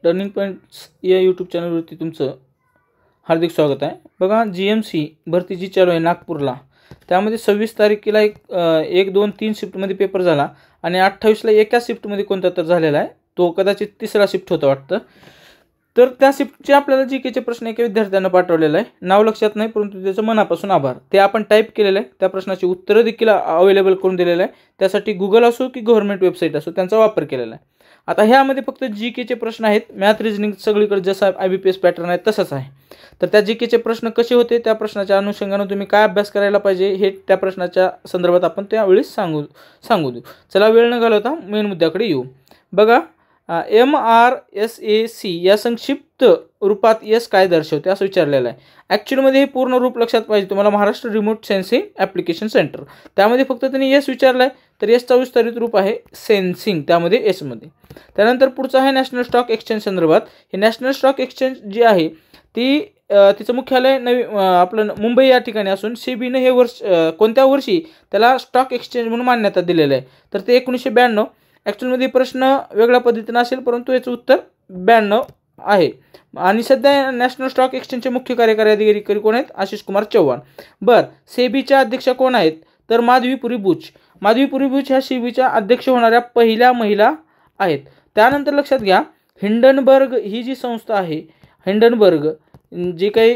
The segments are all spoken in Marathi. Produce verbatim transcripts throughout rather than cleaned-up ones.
टर्निंग पॉईंट्स या यूट्यूब चॅनलवरती तुमचं हार्दिक स्वागत आहे. बघा, जी एम सी भरती जी चालू आहे नागपूरला, त्यामध्ये सव्वीस तारखेला एक एक दोन तीन शिफ्टमध्ये पेपर झाला आणि अठ्ठावीसला एका शिफ्टमध्ये कोणता तर झालेला आहे, तो कदाचित तिसरा शिफ्ट होता वाटतं. तर त्या शिफ्टचे आपल्याला जी केचे प्रश्न एका विद्यार्थ्यांना पाठवलेला आहे, नाव लक्षात नाही परंतु त्याचं मनापासून आभार. ते आपण टाईप केलेलं आहे, त्या प्रश्नाची उत्तरं देखील अवेलेबल करून दिलेलं आहे. त्यासाठी गुगल असो की गव्हर्नमेंट वेबसाईट असो त्यांचा वापर केलेला आहे. आता ह्यामध्ये फक्त जी केचे प्रश्न आहेत. मॅथ रिजनिंग सगळीकडे जसा I B P S pattern आहे तसंच आहे. तर त्या जी केचे प्रश्न कसे होते, त्या प्रश्नाच्या अनुषंगानं तुम्ही काय अभ्यास करायला पाहिजे हे त्या प्रश्नाच्या संदर्भात आपण त्यावेळेस सांगू सांगू देऊ. चला, वेळ न घालवता मेन मुद्द्याकडे येऊ. बघा, M R S A C या संक्षिप्त रूपात यस काय दर्शवते असं विचारलेलं आहे. ॲक्च्युअलमध्ये हे पूर्ण रूप लक्षात पाहिजे तुम्हाला. Maharashtra remote sensing application centre, त्यामध्ये फक्त त्यांनी यस विचारलं आहे. तर यसचा विस्तारित रूप आहे सेन्सिंग, त्यामध्ये एसमध्ये. त्यानंतर पुढचं आहे नॅशनल स्टॉक एक्सचेंज संदर्भात. हे नॅशनल स्टॉक एक्सचेंज जी आहे ती तिचं मुख्यालय नवी आपलं मुंबई या ठिकाणी असून सेबीनं हे वर्ष कोणत्या वर्षी त्याला स्टॉक एक्सचेंज म्हणून मान्यता दिलेलं आहे, तर ते एकोणीसशे ब्याण्णव. ॲक्च्युअलमध्ये प्रश्न वेगळ्या पद्धतीनं असेल परंतु याचं उत्तर ब्याण्णव आहे. आणि सध्या नॅशनल स्टॉक एक्सचेंजचे मुख्य कार्यकारी अधिकारी कोण आहेत? आशिष कुमार चव्हाण. बरं, सेबीच्या अध्यक्षा कोण आहेत? तर माधवीपुरी बुच. माधवीपुरी बुच ह्या सेबीच्या अध्यक्ष होणाऱ्या पहिल्या महिला आहेत. त्यानंतर लक्षात घ्या, हिंडनबर्ग ही जी संस्था आहे, हिंडनबर्ग जी काही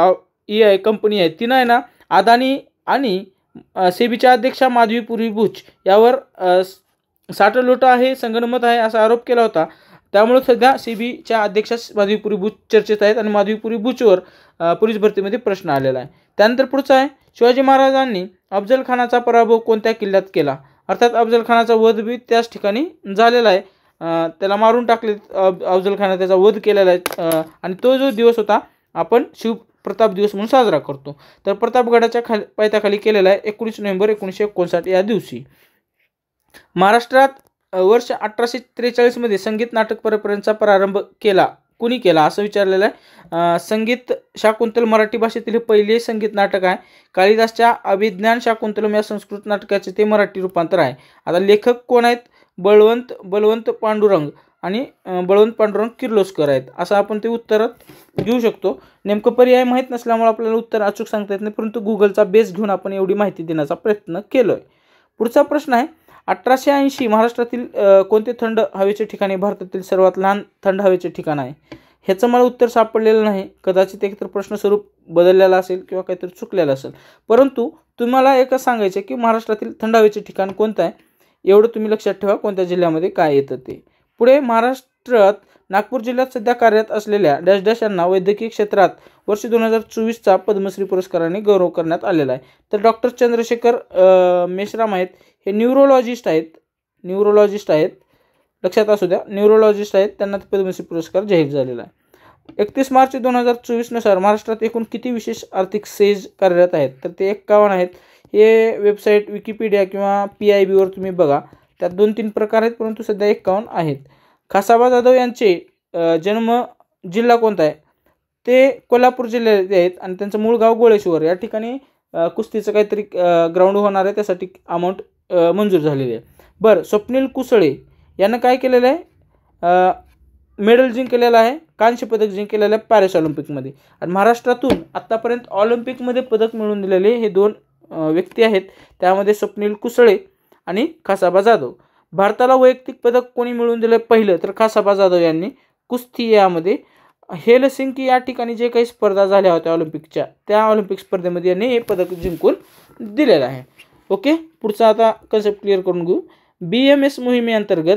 ई आहे कंपनी आहे, तिनं आहे ना अदानी आणि सेबीच्या अध्यक्षा माधवीपुरी बुच यावर साठलोट आहे, संगनमत आहे असा आरोप केला होता. त्यामुळे सध्या सेबीच्या अध्यक्षा माधवीपुरी बुच चर्चेत आहेत आणि माधवीपुरी बुचवर पोलीस भरतीमध्ये प्रश्न आलेला आहे. त्यानंतर पुढचा आहे, शिवाजी महाराजांनी अफजल खानाचा पराभव कोणत्या किल्ल्यात केला? अर्थात अफजल खानाचा वध बी त्याच ठिकाणी झालेला आहे. त्याला मारून टाकले अफजल खाना, त्याचा वध केलेला आहे आणि तो जो दिवस होता आपण शिव प्रताप दिवस म्हणून साजरा करतो. तर प्रतापगडाच्या खाली पायथ्याखाली केलेला आहे एकोणीस नोव्हेंबर एकोणीसशे एकोणसाठ या दिवशी. महाराष्ट्रात वर्ष अठराशे त्रेचाळीसमध्ये संगीत नाटक परंपरेचा प्रारंभ केला कुणी केला असं विचारलेलं आहे. संगीत शाकुंतल मराठी भाषेतील हे पहिले संगीत नाटक आहे. कालिदासच्या अभिज्ञान शाकुंतलम या संस्कृत नाटकाचे ते मराठी रूपांतर आहे. आता लेखक कोण आहेत? बळवंत बलवंत पांडुरंग आणि बळवंत पांडुरंग किर्लोस्कर आहेत. असं आपण ते उत्तरात घेऊ शकतो. नेमकं पर्याय माहीत नसल्यामुळे आपल्याला उत्तर अचूक सांगता येत नाही, परंतु गुगलचा बेस घेऊन आपण एवढी माहिती देण्याचा प्रयत्न केलो आहे. पुढचा प्रश्न आहे, अठराशे ऐंशी महाराष्ट्रातील कोणते थंड हवेचे ठिकाणे भारतातील सर्वात लहान थंड हवेचे ठिकाण आहे? ह्याचं मला उत्तर सापडलेलं नाही. कदाचित एकतर प्रश्न स्वरूप बदललेला असेल किंवा काहीतरी चुकलेलं असेल, परंतु तुम्हाला एकच सांगायचं आहे की महाराष्ट्रातील थंड हवेचे ठिकाण कोणतं आहे एवढं तुम्ही लक्षात ठेवा, कोणत्या जिल्ह्यामध्ये काय येतं ते. पुढे, महाराष्ट्रात नागपूर जिल्ह्यात सध्या कार्यरत असलेल्या डॅश डॅश यांना वैद्यकीय क्षेत्रात वर्ष दोन हजार चोवीसचा पद्मश्री पुरस्काराने गौरव करण्यात आलेला आहे. तर डॉक्टर चंद्रशेखर मेश्राम आहेत, हे न्यूरोलॉजिस्ट आहेत न्यूरोलॉजिस्ट आहेत लक्षात असू द्या, न्यूरोलॉजिस्ट आहेत. त्यांना पद्मश्री पुरस्कार जाहीर झालेला आहे. एकतीस मार्च दोन हजार चोवीसनुसार महाराष्ट्रात एकूण किती विशेष आर्थिक सेज कार्यरत आहेत? तर ते एक्कावन्न आहेत. हे वेबसाईट विकिपीडिया किंवा पी आय बीवर तुम्ही बघा, त्यात दोन तीन प्रकार आहेत परंतु सध्या एक्कावन्न आहेत. खासाबा जाधव यांचे जन्म जिल्हा कोणता आहे? ते कोल्हापूर जिल्ह्यात आहेत आणि त्यांचं मूळ गाव गोळेश्वर. या ठिकाणी कुस्तीचं काहीतरी ग्राउंड होणार आहे, त्यासाठी अमाऊंट मंजूर झालेली आहे. बरं, स्वप्नील कुसळे यानं काय केलेलं आहे? मेडल जिंकलेलं आहे, कांस्य पदक जिंकलेलं आहे पॅरिस ऑलिम्पिकमध्ये. आणि महाराष्ट्रातून आत्तापर्यंत ऑलिम्पिकमध्ये पदक मिळवून दिलेले हे दोन व्यक्ती आहेत, त्यामध्ये स्वप्नील कुसळे आणि खासाबा जाधव. भारताला वैयक्तिक पदक कोणी मिळवून दिलं पहिलं? तर खासाबा जाधव यांनी कुस्ती यामध्ये. हेलसिंकी या ठिकाणी जे काही स्पर्धा झाल्या होत्या ऑलिम्पिकच्या, त्या ऑलिम्पिक स्पर्धेमध्ये यांनी हे पदक जिंकून दिलेलं आहे. ओके, पुढचा आता कन्सेप्ट क्लिअर करून घेऊ. बी एम एस मोहिमेअंतर्गत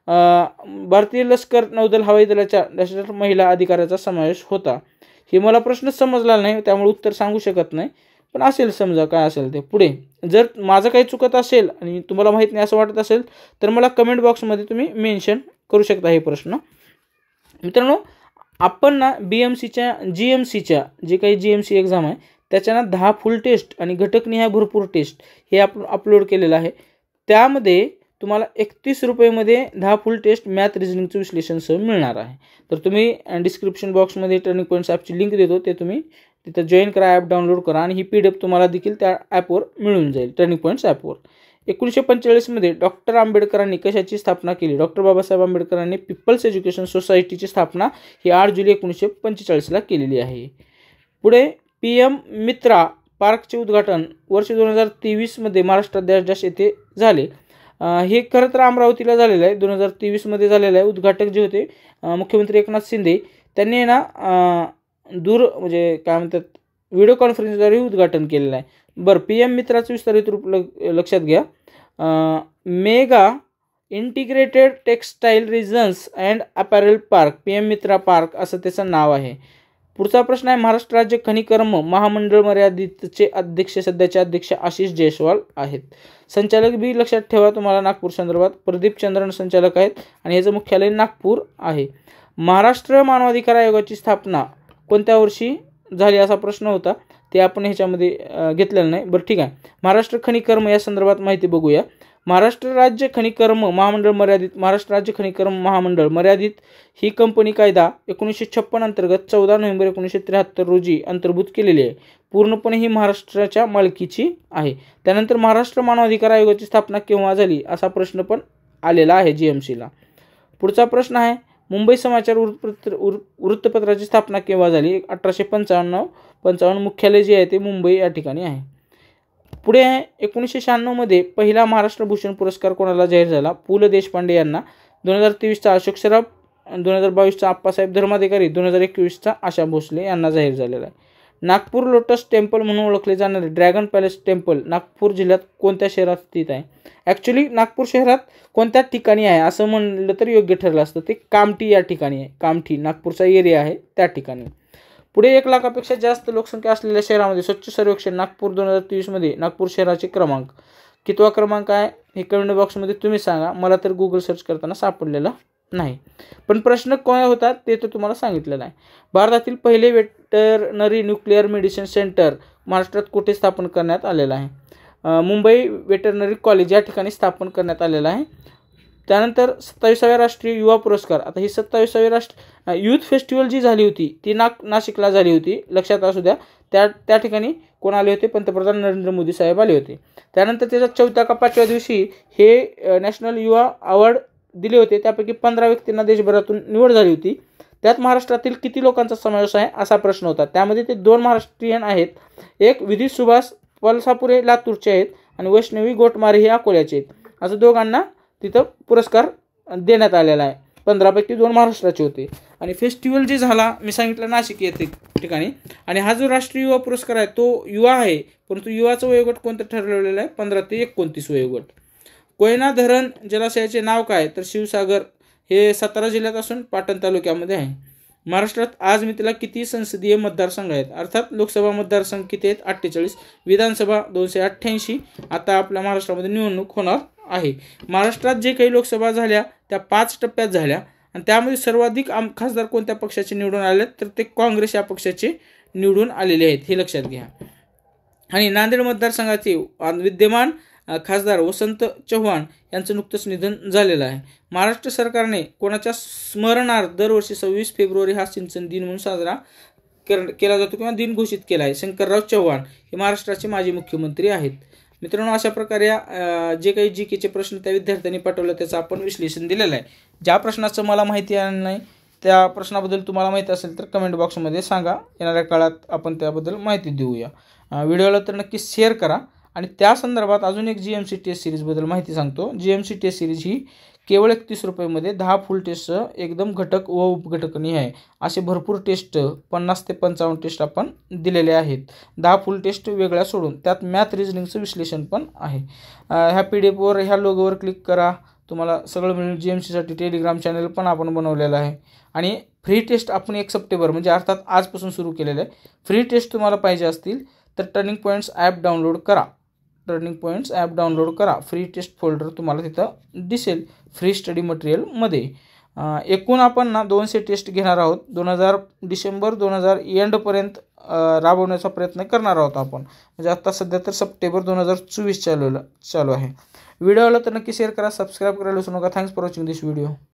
भारतीय लष्कर नौदल हवाई दलाच्या डॅशर महिला अधिकाऱ्याचा समावेश होता. हे मला प्रश्नच समजला नाही, त्यामुळे उत्तर सांगू शकत नाही, पण असेल समजा काय असेल ते. पुढे, जर माझं काही चुकत असेल आणि तुम्हाला माहीत नाही असं वाटत असेल तर मला कमेंट बॉक्समध्ये तुम्ही मेन्शन करू शकता हे प्रश्न. मित्रांनो, आपण ना बी एम सीच्या जी एम सीच्या जे काही जी एम सी एक्झाम आहे त्याच्या ना दहा फुल टेस्ट आणि घटकनिहाय भरपूर टेस्ट हे आप अपलोड केलेलं आहे. त्यामध्ये तुम्हाला एकतीस रुपयेमध्ये दहा फुल टेस्ट मॅथ रिजनिंगचं विश्लेषणसह मिळणार आहे. तर तुम्ही डिस्क्रिप्शन बॉक्समध्ये टर्निंग पॉईंट्स ॲपची लिंक देतो, ते तुम्ही तिथं जॉईन करा, ॲप डाउनलोड करा आणि ही पी डी एफ तुम्हाला देखील त्या ॲपवर मिळून जाईल, टर्निंग पॉईंट्स ॲपवर. एकोणीसशे पंचेचाळीसमध्ये डॉक्टर आंबेडकरांनी कशाची स्थापना केली? डॉक्टर बाबासाहेब आंबेडकरांनी पीपल्स एज्युकेशन सोसायटीची स्थापना ही आठ जुलै एकोणीसशे पंचेचाळीसला केलेली आहे. पुढे पी एम मित्रा पार्कचे उद्घाटन वर्ष दोन हजार तेवीसमध्ये महाराष्ट्रात डॅश येथे झाले. हे खरं तर अमरावतीला झालेलं आहे. दोन हजार तेवीसमध्ये झालेलं आहे. उद्घाटक जे होते मुख्यमंत्री एकनाथ शिंदे त्यांनी ना दूर म्हणजे काय म्हणतात व्हिडिओ कॉन्फरन्सद्वारे उद्घाटन केलेलं आहे. बरं, पी एम मित्राचं विस्तारित रूप लक्षात घ्या. Mega integrated textile regions and apparel park, P M Mitra park असं त्याचं नाव आहे. पुढचा प्रश्न आहे, महाराष्ट्र राज्य खनिकर्म महामंडळ मर्यादितचे अध्यक्ष सध्याचे अध्यक्ष आशिष जयस्वाल आहेत. संचालक बी लक्षात ठेवा तुम्हाला नागपूर संदर्भात प्रदीप चंद्रन संचालक आहेत आणि याचं मुख्यालय नागपूर आहे. महाराष्ट्र मानवाधिकार आयोगाची स्थापना कोणत्या वर्षी झाली असा प्रश्न होता, ते आपण ह्याच्यामध्ये घेतलेलं नाही. बरं ठीक आहे, महाराष्ट्र खनिकर्म या संदर्भात माहिती बघूया. महाराष्ट्र राज्य खनिकर्म महामंडळ मर्यादित महाराष्ट्र राज्य खनिकर्म महामंडळ मर्यादित ही कंपनी कायदा एकोणीसशे छप्पन अंतर्गत चौदा नोव्हेंबर एकोणीसशे त्र्याहत्तर रोजी अंतर्भूत केलेली आहे. पूर्णपणे ही महाराष्ट्राच्या मालकीची आहे. त्यानंतर महाराष्ट्र मानवाधिकार आयोगाची स्थापना केव्हा झाली असा प्रश्न पण आलेला आहे जी एम सीला. पुढचा प्रश्न आहे, मुंबई समाचार वृत्तपत्र वृत्तपत्राची स्थापना केव्हा झाली? अठराशे पंचावन्न पंचावन्न मुख्यालय जे आहे ते मुंबई या ठिकाणी आहे. पुढे आहे, एकोणीसशे शहाण्णवमध्ये पहिला महाराष्ट्र भूषण पुरस्कार कोणाला जाहीर झाला? पु ल देशपांडे यांना. दोन हजार तेवीसचा अशोक सराफ, दोन हजार बावीसचा आप्पासाहेब धर्माधिकारी, दोन हजार एकवीसचा आशा भोसले यांना जाहीर झालेला आहे. नागपूर लोटस टेम्पल म्हणून ओळखले जाणारे ड्रॅगन पॅलेस टेम्पल नागपूर जिल्ह्यात कोणत्या शहरात स्थित आहे? ॲक्च्युली नागपूर शहरात कोणत्या ठिकाणी आहे असं म्हणलं तर योग्य ठरलं असतं. ते कामठी या ठिकाणी आहे. कामठी नागपूरचा एरिया आहे त्या ठिकाणी. पुढे एक लाखापेक्षा जास्त लोकसंख्या असलेल्या शहरामध्ये स्वच्छ सर्वेक्षण नागपूर दोन हजार तेवीसमध्ये नागपूर शहराचे क्रमांक कितवा क्रमांक आहे हे कमेंट बॉक्समध्ये तुम्ही सांगा. मला तर गुगल सर्च करताना सापडलेलं नाही, पण प्रश्न काय होता ते तर तुम्हाला सांगितलेलं आहे. भारतातील पहिले वेटरनरी न्यूक्लिअर मेडिसिन सेंटर महाराष्ट्रात कुठे स्थापन करण्यात आलेलं आहे? मुंबई वेटरनरी कॉलेज या ठिकाणी स्थापन करण्यात आलेलं आहे. त्यानंतर सत्तावीसाव्या राष्ट्रीय युवा पुरस्कार, आता ही सत्तावीसावी राष्ट्र युथ फेस्टिवल जी झाली होती ती नाग नाशिकला झाली होती, लक्षात असू द्या. त्या त्या ठिकाणी कोण आले होते? पंतप्रधान नरेंद्र मोदी साहेब आले होते. त्यानंतर त्याच्या चौथ्या का पाचव्या दिवशी हे नॅशनल युवा अवॉर्ड दिले होते. त्यापैकी पंधरा व्यक्तींना देशभरातून निवड झाली होती. त्यात महाराष्ट्रातील किती लोकांचा समावेश आहे असा प्रश्न होता. त्यामध्ये ते दोन महाराष्ट्रीयन आहेत. एक विधी सुभाष पलसापुरे लातूरचे आहेत आणि वैष्णवी गोटमारे हे अकोल्याचे आहेत. असं दोघांना तिथं पुरस्कार देण्यात आलेला आहे. पंधरापैकी दोन महाराष्ट्राचे होते. आणि फेस्टिवल जे झाला मी सांगितलं नाशिक येथे ठिकाणी. आणि हा जो राष्ट्रीय युवा पुरस्कार आहे तो युवा आहे, परंतु युवाचं वयोगट कोणतं ठरवलेलं आहे? पंधरा ते एकोणतीस वयोगट. कोयना धरण जलाशयाचे नाव काय? तर शिवसागर. हे सातारा जिल्ह्यात असून पाटण तालुक्यामध्ये आहे. महाराष्ट्रात आज मितीला किती संसदीय मतदारसंघ आहेत? अर्थात लोकसभा मतदारसंघ किती आहेत? अठ्ठेचाळीस. विधानसभा दोनशे अठ्ठ्याऐंशी. आता आपल्या महाराष्ट्रामध्ये निवडणूक होणार आहे. महाराष्ट्रात जे काही लोकसभा झाल्या त्या पाच टप्प्यात झाल्या आणि त्यामध्ये सर्वाधिक आम खासदार कोणत्या पक्षाचे निवडून आले? तर ते काँग्रेस या पक्षाचे निवडून आलेले आहेत, हे लक्षात घ्या. आणि नांदेड मतदारसंघाचे विद्यमान खासदार वसंत चव्हाण यांचं नुकतंच निधन झालेलं आहे. महाराष्ट्र सरकारने कोणाच्या स्मरणार्थ दरवर्षी सव्वीस फेब्रुवारी हा सिंचन दिन म्हणून साजरा केला जातो किंवा दिन घोषित केला आहे? शंकरराव चव्हाण हे महाराष्ट्राचे माजी मुख्यमंत्री आहेत. मित्रांनो, अशा प्रकारे जे काही जी केचे प्रश्न त्या विद्यार्थ्यांनी पाठवलं त्याचं आपण विश्लेषण दिलेलं आहे. ज्या प्रश्नाचं मला माहिती नाही त्या प्रश्नाबद्दल तुम्हाला माहिती असेल तर कमेंट बॉक्समध्ये सांगा. येणाऱ्या काळात आपण त्याबद्दल माहिती देऊया. व्हिडिओला तर नक्की शेअर करा. आणि त्या संदर्भात अजून एक जी एम सी टेस्ट सिरीजबद्दल माहिती सांगतो. G M C test series ही केवळ एकतीस रुपयेमध्ये दहा फुल टेस्टचं एकदम घटक व उपघटकनीय आहे. असे भरपूर टेस्ट पन्नास ते पंचावन्न टेस्ट आपण दिलेले आहेत. दहा फुल टेस्ट वेगळ्या सोडून त्यात मॅथ रिजनिंगचं विश्लेषण पण आहे. ह्या पी डी एफवर ह्या लोगोवर क्लिक करा, तुम्हाला सगळं मिळेल. जी एम सीसाठी टेलिग्राम चॅनल पण आपण बनवलेलं आहे. आणि फ्री टेस्ट आपण एक सप्टेंबर म्हणजे अर्थात आजपासून सुरू केलेलं आहे. फ्री टेस्ट तुम्हाला पाहिजे असतील तर टर्निंग पॉईंट्स ॲप डाउनलोड करा. टर्निंग पॉईंट्स ॲप डाउनलोड करा. फ्री टेस्ट फोल्डर तुम्हाला तिथं दिसेल फ्री स्टडी मटेरियलमध्ये. एकूण आपण ना दोनशे टेस्ट घेणार आहोत. दोन हजार डिसेंबर दोन हजार एंडपर्यंत राबवण्याचा प्रयत्न करणार आहोत आपण. म्हणजे आत्ता सध्या तर सप्टेंबर दोन हजार चोवीस चालू चालू आहे. व्हिडिओला तर नक्की शेअर करा, सबस्क्राईब करायला विसरू नका. Thanks for watching this video.